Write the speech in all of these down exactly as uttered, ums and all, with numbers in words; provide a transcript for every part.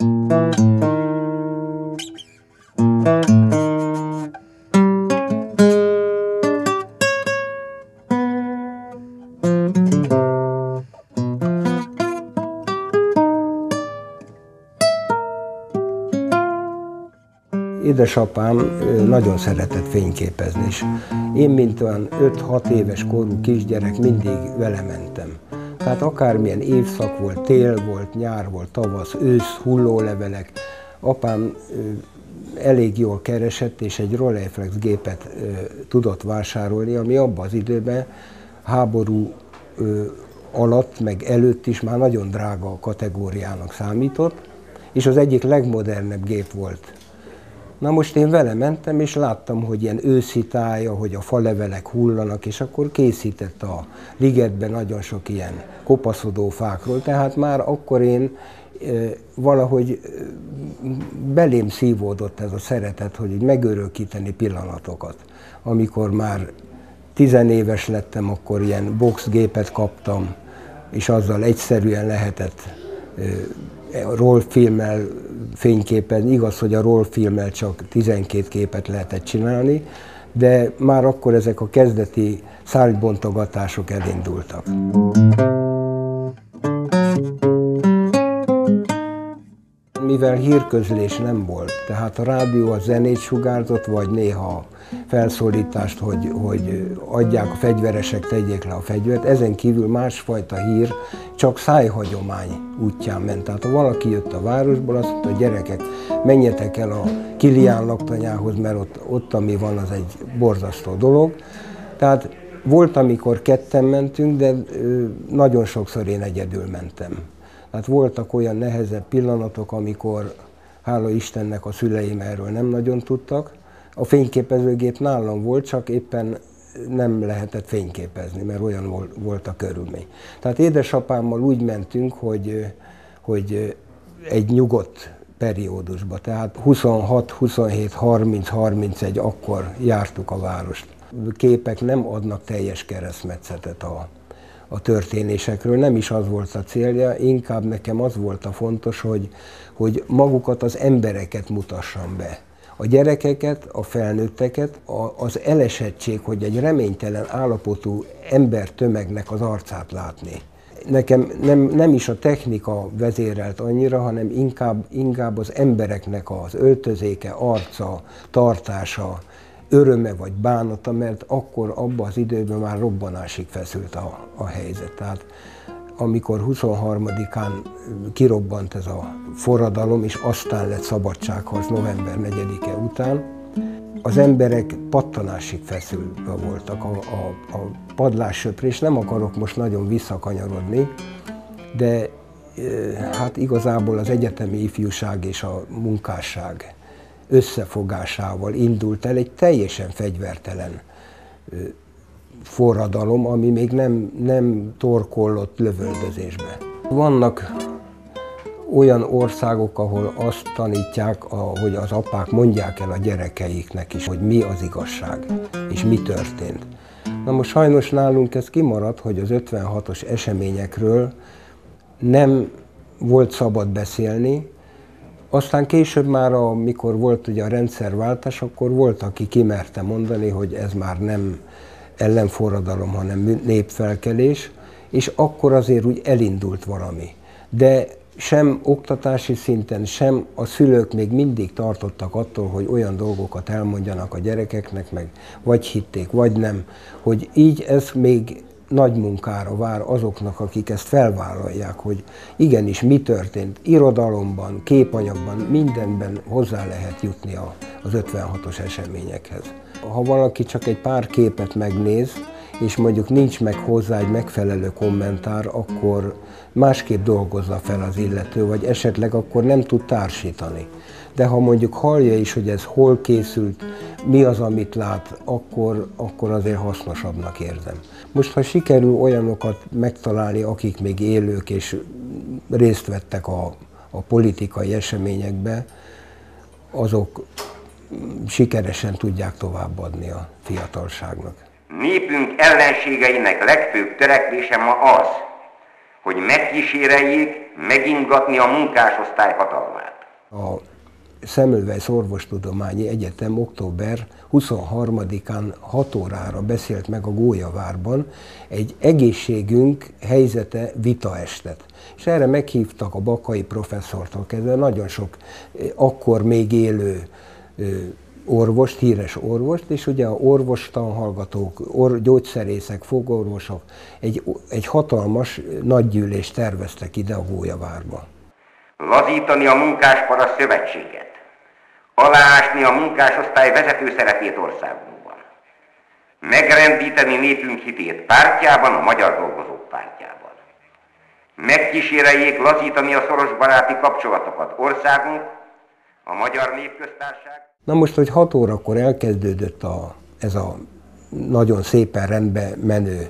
Édesapám nagyon szeretett fényképezni, és én, mint olyan öt-hat éves korú kisgyerek, mindig vele mentem. Tehát akármilyen évszak volt, tél volt, nyár volt, tavasz, ősz, hullólevelek, apám elég jól keresett, és egy Rolleiflex gépet tudott vásárolni, ami abban az időben háború alatt, meg előtt is már nagyon drága kategóriának számított, és az egyik legmodernebb gép volt. Na most én vele mentem, és láttam, hogy ilyen őszi tája, hogy a falevelek hullanak, és akkor készített a ligetben nagyon sok ilyen kopaszodó fákról, tehát már akkor én e, valahogy belém szívódott ez a szeretet, hogy megörökíteni pillanatokat. Amikor már tizenéves lettem, akkor ilyen boxgépet kaptam, és azzal egyszerűen lehetett e, rollfilmmel fényképezni. Igaz, hogy a rollfilmmel csak tizenkét képet lehetett csinálni, de már akkor ezek a kezdeti szárnybontogatások elindultak. Mivel hírközlés nem volt, tehát a rádió a zenét sugárzott, vagy néha felszólítást, hogy, hogy adják a fegyveresek, tegyék le a fegyvert. Ezen kívül másfajta hír csak szájhagyomány útján ment. Tehát ha valaki jött a városból, azt mondta, hogy gyerekek, menjetek el a Kilián laktanyához, mert ott, ott ami van, az egy borzasztó dolog. Tehát volt, amikor ketten mentünk, de nagyon sokszor én egyedül mentem. Tehát voltak olyan nehezebb pillanatok, amikor, hála Istennek, a szüleim erről nem nagyon tudtak. A fényképezőgép nálam volt, csak éppen nem lehetett fényképezni, mert olyan volt a körülmény. Tehát édesapámmal úgy mentünk, hogy, hogy egy nyugodt periódusba, tehát huszonhat, huszonhét, harminc, harmincegy, akkor jártuk a várost. Képek nem adnak teljes keresztmetszetet a, a történésekről, nem is az volt a célja, inkább nekem az volt a fontos, hogy, hogy magukat, az embereket mutassam be. A gyerekeket, a felnőtteket, az elesettség, hogy egy reménytelen állapotú embertömegnek az arcát látni. Nekem nem, nem is a technika vezérelt annyira, hanem inkább, inkább az embereknek az öltözéke, arca, tartása, öröme vagy bánata, mert akkor abban az időben már robbanásig feszült a, a helyzet. Tehát amikor huszonharmadikán kirobbant ez a forradalom, és aztán lett szabadságharc november negyedike után, az emberek pattanásig feszülve voltak a, a, a padlássöprés. Nem akarok most nagyon visszakanyarodni, de hát igazából az egyetemi ifjúság és a munkásság összefogásával indult el egy teljesen fegyvertelen forradalom, ami még nem, nem torkollott lövöldözésbe. Vannak olyan országok, ahol azt tanítják, hogy az apák mondják el a gyerekeiknek is, hogy mi az igazság, és mi történt. Na most sajnos nálunk ez kimaradt, hogy az ötvenhatos eseményekről nem volt szabad beszélni. Aztán később már, amikor volt ugye a rendszerváltás, akkor volt, aki kimerte mondani, hogy ez már nem ellenforradalom, hanem népfelkelés, és akkor azért úgy elindult valami. De sem oktatási szinten, sem a szülők még mindig tartottak attól, hogy olyan dolgokat elmondjanak a gyerekeknek, meg vagy hitték, vagy nem, hogy így ez még nagy munkára vár azoknak, akik ezt felvállalják, hogy igenis mi történt irodalomban, képanyagban, mindenben hozzá lehet jutni az ötvenhatos eseményekhez. Ha valaki csak egy pár képet megnéz, és mondjuk nincs meg hozzá egy megfelelő kommentár, akkor másképp dolgozza fel az illető, vagy esetleg akkor nem tud társítani. De ha mondjuk hallja is, hogy ez hol készült, mi az, amit lát, akkor, akkor azért hasznosabbnak érzem. Most, ha sikerül olyanokat megtalálni, akik még élők és részt vettek a, a politikai eseményekbe, azok sikeresen tudják továbbadni a fiatalságnak. Népünk ellenségeinek legfőbb törekvése ma az, hogy megkíséreljék megingatni a munkásosztály hatalmát. A Semmelweis Orvostudományi Egyetem október huszonharmadikán hat órára beszélt meg a Gólyavárban egy egészségünk helyzete vitaestet. És erre meghívtak a Bakai professzortól kezdve nagyon sok akkor még élő orvost, híres orvost, és ugye a orvostanhallgatók, or, gyógyszerészek, fogorvosok egy, egy hatalmas nagygyűlést terveztek ide a Gólyavárba. Lazítani a munkáspara szövetséget, aláásni a munkásosztály vezető szerepét országunkban, megrendíteni népünk hitét pártjában, a Magyar Dolgozók Pártjában. Megkíséreljék lazítani a szoros baráti kapcsolatokat országunk, a Magyar Népköztársaság. Na most, hogy hat órakor elkezdődött a, ez a nagyon szépen rendbe menő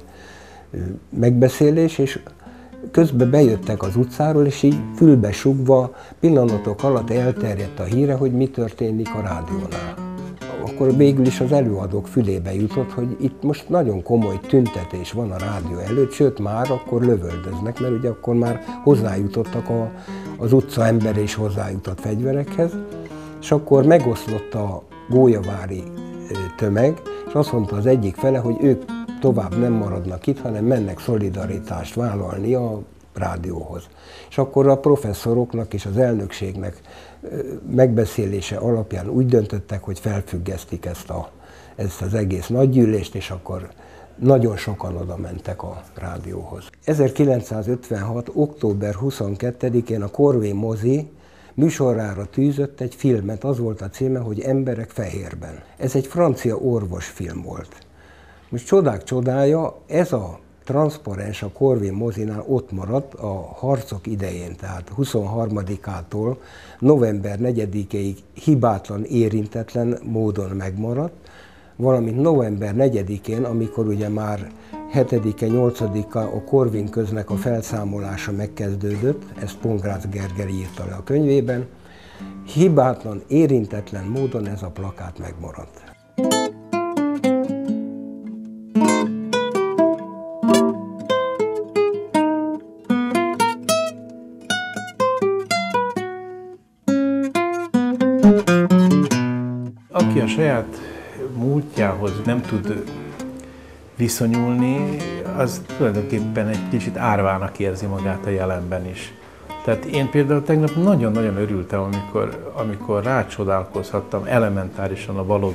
megbeszélés, és közben bejöttek az utcáról, és így fülbe sugva pillanatok alatt elterjedt a híre, hogy mi történik a rádiónál. Akkor végül is az előadók fülébe jutott, hogy itt most nagyon komoly tüntetés van a rádió előtt, sőt már akkor lövöldöznek, mert ugye akkor már hozzájutottak a, az utca ember és hozzájutott fegyverekhez, és akkor megoszlott a gólyavári tömeg, és azt mondta az egyik fele, hogy ők tovább nem maradnak itt, hanem mennek szolidaritást vállalni a rádióhoz. És akkor a professzoroknak és az elnökségnek megbeszélése alapján úgy döntöttek, hogy felfüggesztik ezt, a, ezt az egész nagygyűlést, és akkor nagyon sokan oda mentek a rádióhoz. ezerkilencszázötvenhat. október huszonkettedikén a Corvé mozi műsorára tűzött egy filmet, az volt a címe, hogy Emberek fehérben. Ez egy francia orvosfilm volt. Most csodák csodája, ez a transzparens a Corvé mozinál ott maradt a harcok idején, tehát huszonharmadikától november negyedikéig hibátlan, érintetlen módon megmaradt, valamint november negyedikén, amikor ugye már hetedike, nyolcadika a Corvin köznek a felszámolása megkezdődött, ezt Pongrácz Gergely írta le a könyvében, hibátlan, érintetlen módon ez a plakát megmaradt. Aki a saját múltjához nem tud viszonyulni, az tulajdonképpen egy kicsit árvának érzi magát a jelenben is. Tehát én például tegnap nagyon-nagyon örültem, amikor, amikor rácsodálkozhattam elementárisan a Balogh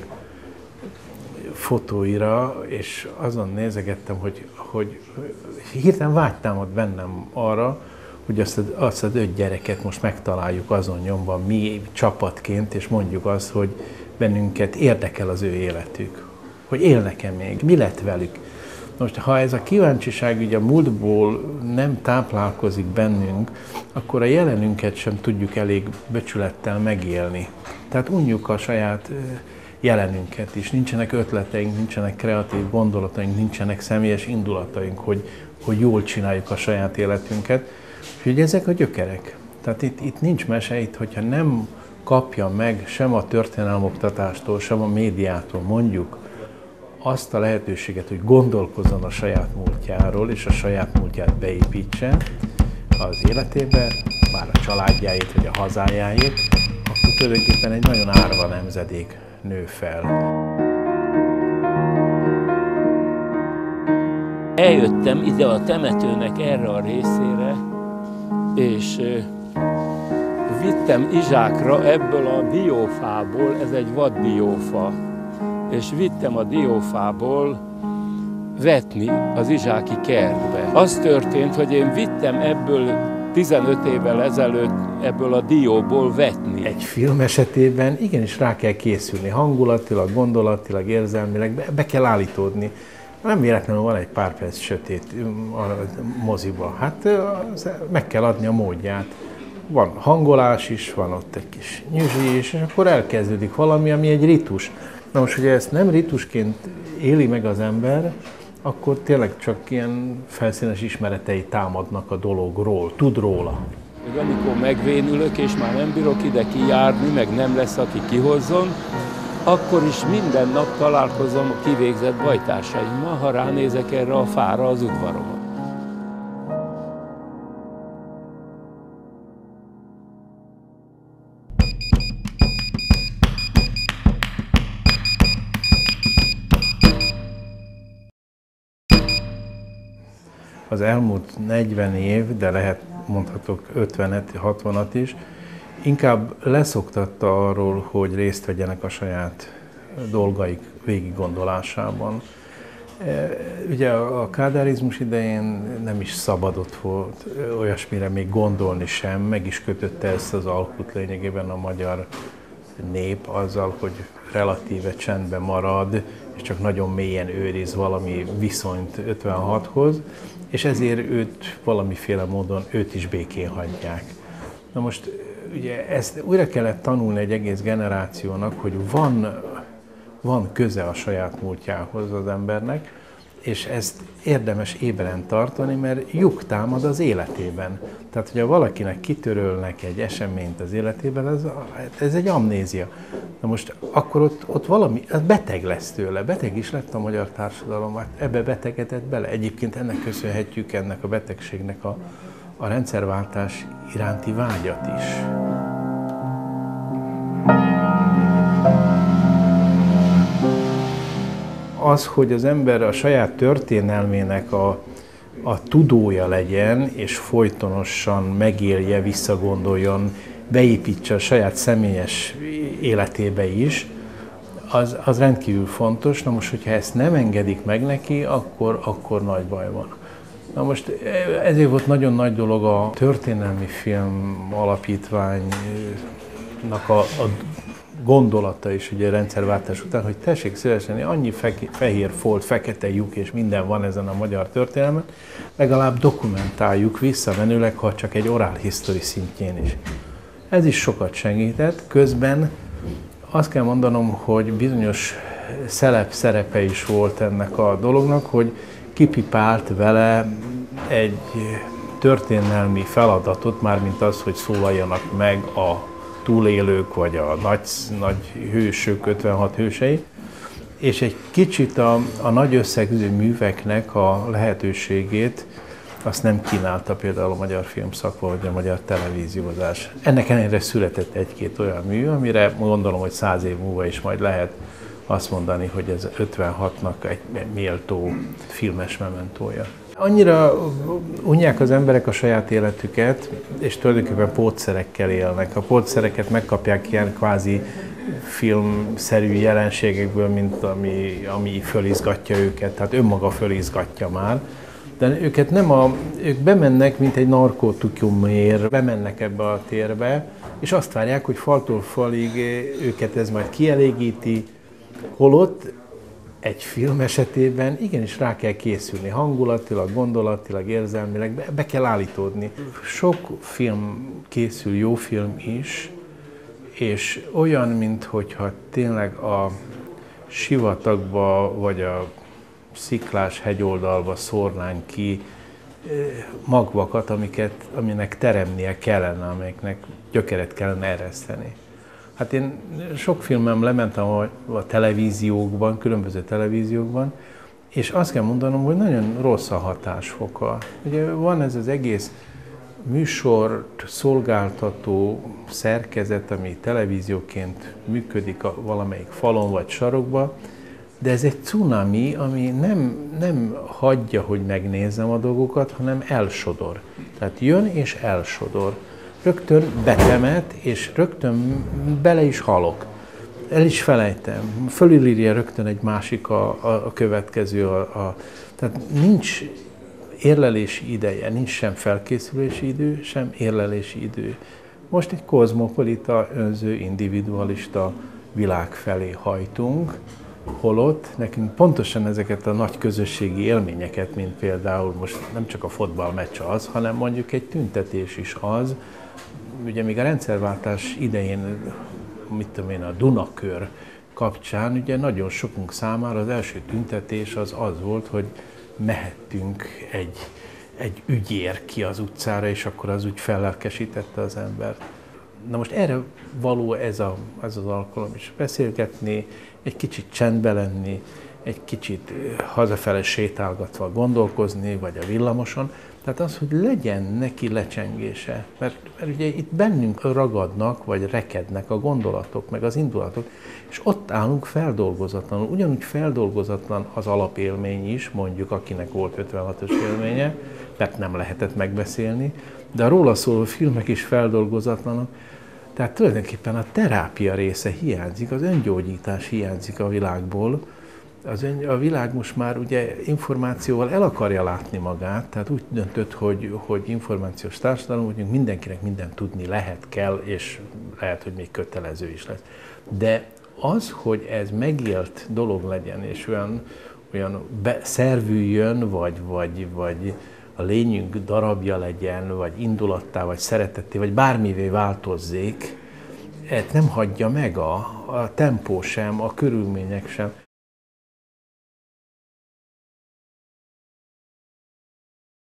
fotóira, és azon nézegettem, hogy, hogy hirtelen vágytámad bennem arra, hogy azt, azt az öt gyereket most megtaláljuk azon nyomban mi csapatként, és mondjuk azt, hogy bennünket érdekel az ő életük, hogy élnek-e még, mi lett velük. Most, ha ez a kíváncsiság ugye a múltból nem táplálkozik bennünk, akkor a jelenünket sem tudjuk elég becsülettel megélni. Tehát unjuk a saját jelenünket is, nincsenek ötleteink, nincsenek kreatív gondolataink, nincsenek személyes indulataink, hogy, hogy jól csináljuk a saját életünket. Úgyhogy ezek a gyökerek. Tehát itt, itt nincs mese, itt, hogyha nem kapja meg sem a történelmoktatástól, sem a médiától mondjuk azt a lehetőséget, hogy gondolkozzon a saját múltjáról, és a saját múltját beépítse az életébe, bár a családjáét, vagy a hazájáét, akkor tulajdonképpen egy nagyon árva nemzedék nő fel. Eljöttem ide a temetőnek erre a részére, és vittem izsákra ebből a diófából, ez egy vaddiófa, és vittem a diófából vetni az izsáki kertbe. Az történt, hogy én vittem ebből tizenöt évvel ezelőtt ebből a dióból vetni. Egy film esetében igenis rá kell készülni, hangulatilag, gondolatilag, érzelmileg, be, be kell állítódni. Nem véletlenül van egy pár perc sötét a moziba. Hát meg kell adni a módját. Van hangolás is, van ott egy kis nyüzsi is, és akkor elkezdődik valami, ami egy ritus. Na most, hogyha ezt nem ritusként éli meg az ember, akkor tényleg csak ilyen felszínes ismeretei támadnak a dologról, tud róla. Még amikor megvénülök, és már nem bírok ide kijárni, meg nem lesz, aki kihozzon, akkor is minden nap találkozom a kivégzett bajtársaimmal, ha ránézek erre a fára az udvaromon. az elmúlt negyven év, de lehet mondhatok ötvenet, hatvanat is, inkább leszoktatta arról, hogy részt vegyenek a saját dolgaik végiggondolásában. Ugye a kádárizmus idején nem is szabadott volt olyasmire még gondolni sem, meg is kötötte ezt az alkut lényegében a magyar nép azzal, hogy relatíve csendben marad, és csak nagyon mélyen őriz valami viszonyt ötvenhathoz, és ezért őt valamiféle módon őt is békén hagyják. Na most ugye ezt újra kellett tanulni egy egész generációnak, hogy van, van köze a saját múltjához az embernek, és ezt érdemes éberen tartani, mert lyuk támad az életében. Tehát, hogyha valakinek kitörölnek egy eseményt az életében, ez, ez egy amnézia. Na most akkor ott, ott valami, beteg lesz tőle, beteg is lett a magyar társadalom, hát ebbe betegedett bele. Egyébként ennek köszönhetjük, ennek a betegségnek a, a rendszerváltás iránti vágyat is. Az, hogy az ember a saját történelmének a, a tudója legyen, és folytonosan megélje, visszagondoljon, beépítse a saját személyes életébe is, az, az rendkívül fontos. Na most, hogyha ezt nem engedik meg neki, akkor, akkor nagy baj van. Na most ezért volt nagyon nagy dolog a Történelmi Film Alapítványnak a, a gondolata is ugye a rendszerváltás után, hogy tessék szívesen, annyi fehér folt, fekete lyuk és minden van ezen a magyar történelmen, legalább dokumentáljuk visszamenőleg, ha csak egy oral history szintjén is. Ez is sokat segített, közben azt kell mondanom, hogy bizonyos szelep szerepe is volt ennek a dolognak, hogy kipipált vele egy történelmi feladatot, mármint az, hogy szólaljanak meg a túlélők, vagy a nagy, nagy hősök, ötvenhat hősei, és egy kicsit a, a nagy összegző műveknek a lehetőségét azt nem kínálta például a magyar filmszakma, vagy a magyar televíziózás. Ennek ellenére született egy-két olyan mű, amire gondolom, hogy száz év múlva is majd lehet azt mondani, hogy ez ötvenhatnak egy méltó filmes mementója. Annyira unják az emberek a saját életüket, és tulajdonképpen pótszerekkel élnek. A pótszereket megkapják ilyen kvázi filmszerű jelenségekből, mint ami, ami fölizgatja őket, tehát önmaga fölizgatja már. De őket nem a, ők bemennek, mint egy narkotikumért, bemennek ebbe a térbe, és azt várják, hogy faltól falig őket ez majd kielégíti, holott egy film esetében igenis rá kell készülni, hangulatilag, gondolatilag, érzelmileg, be, be kell állítódni. Sok film készül, jó film is, és olyan, minthogyha tényleg a sivatagba vagy a sziklás hegyoldalba szórnánk ki magvakat, amiket, aminek teremnie kellene, amiknek gyökeret kellene ereszteni. Hát én sok filmem lementem a, a televíziókban, különböző televíziókban, és azt kell mondanom, hogy nagyon rossz a hatásfoka. Ugye van ez az egész műsort szolgáltató szerkezet, ami televízióként működik a valamelyik falon vagy sarokba, de ez egy cunami, ami nem, nem hagyja, hogy megnézzem a dolgokat, hanem elsodor. Tehát jön és elsodor. Rögtön betemet, és rögtön bele is halok. El is felejtem. Fölülírja rögtön egy másik a, a, a következő. A, a, tehát nincs érlelési ideje, nincs sem felkészülési idő, sem érlelési idő. Most egy kozmopolita, önző, individualista világ felé hajtunk, holott nekünk pontosan ezeket a nagy közösségi élményeket, mint például most nem csak a fotballmeccs az, hanem mondjuk egy tüntetés is az. Ugye még a rendszerváltás idején, mit tudom én, a Dunakör kapcsán, ugye nagyon sokunk számára az első tüntetés az az volt, hogy mehettünk egy, egy ügyér ki az utcára, és akkor az úgy fellelkesítette az embert. Na most erre való ez, a, ez az alkalom is, beszélgetni, egy kicsit csendbe lenni, egy kicsit hazafele sétálgatva gondolkozni, vagy a villamoson. Tehát az, hogy legyen neki lecsengése, mert, mert ugye itt bennünk ragadnak, vagy rekednek a gondolatok, meg az indulatok, és ott állunk feldolgozatlanul. Ugyanúgy feldolgozatlan az alapélmény is, mondjuk akinek volt ötvenhatos élménye, mert nem lehetett megbeszélni, de a róla szóló filmek is feldolgozatlanok. Tehát tulajdonképpen a terápia része hiányzik, az öngyógyítás hiányzik a világból. Az ön, a világ most már ugye információval el akarja látni magát, tehát úgy döntött, hogy, hogy információs társadalom, hogy mindenkinek mindent tudni lehet, kell, és lehet, hogy még kötelező is lesz. De az, hogy ez megélt dolog legyen, és olyan, olyan be, szervüljön, vagy, vagy, vagy a lényünk darabja legyen, vagy indulattá, vagy szeretetté, vagy bármivé változzék, ezt nem hagyja meg a, a tempó sem, a körülmények sem.